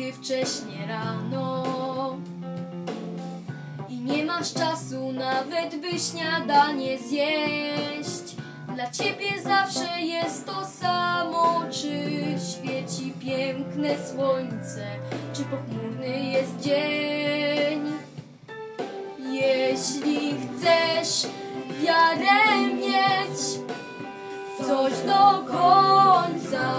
gdy wcześnie rano i nie masz czasu nawet by śniadanie zjeść. Dla ciebie zawsze jest to samo, czy świeci piękne słońce, czy pochmurny jest dzień. Jeśli chcesz wiarę mieć w coś do końca,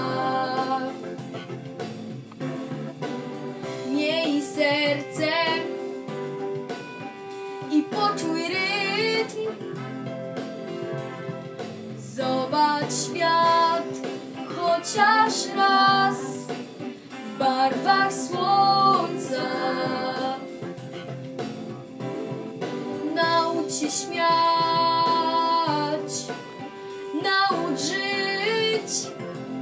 miej serce i poczuj rytm. Zobacz świat chociaż raz w barwach słońca. Naucz się śmiać, naucz żyć.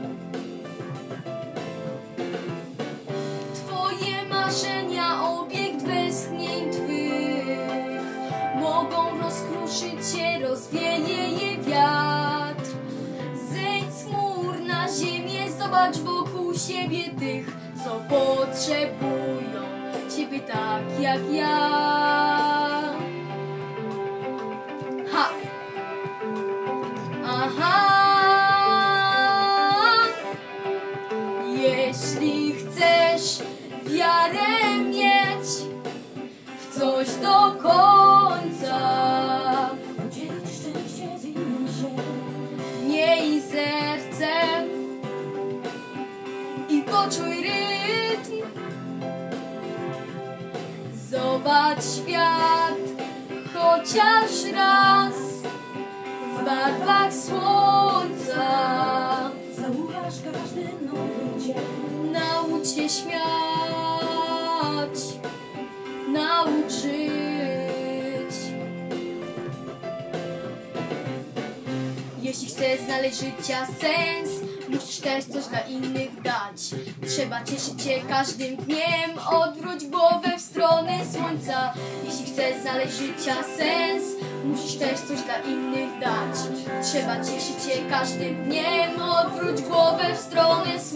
Twoje marzenia, obiekt westchnień twych mogą rozkruszyć się, rozwieje je wiatr. Zejdź z chmur na ziemię, zobacz wokół siebie tych, co potrzebują ciebie tak jak ja. Ha! Aha! Jeśli chcesz wiarę mieć w coś do końca, Podzielić szczęście z innym, miej serce i poczuj rytm. Zobacz świat chociaż raz w barwach słońca. zauważ każdy nowy dzień. Naucz się śmiać, naucz żyć. Jeśli chcesz znaleźć życia sens, musisz też coś dla innych dać. Trzeba cieszyć się każdym dniem, odwróć głowę w stronę słońca. Jeśli chcesz znaleźć życia sens, musisz też coś dla innych dać. Trzeba cieszyć się każdym dniem, odwróć głowę w stronę słońca.